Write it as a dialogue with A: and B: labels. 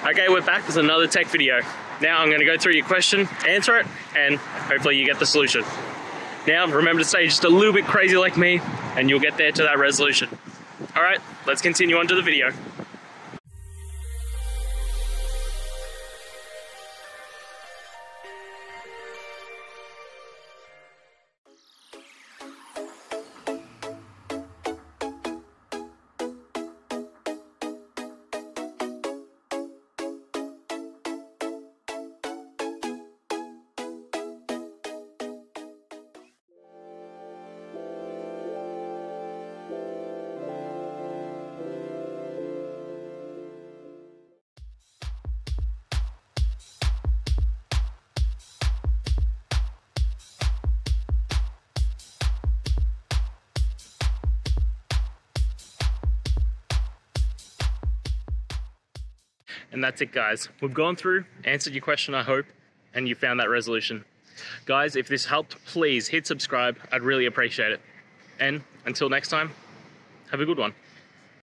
A: Okay, we're back with another tech video. Now I'm going to go through your question, answer it, and hopefully you get the solution. Now remember to stay just a little bit crazy like me, and you'll get there to that resolution. Alright, let's continue on to the video. And that's it, guys. We've gone through, answered your question, I hope, and you found that resolution. Guys, if this helped, please hit subscribe. I'd really appreciate it. And until next time, have a good one.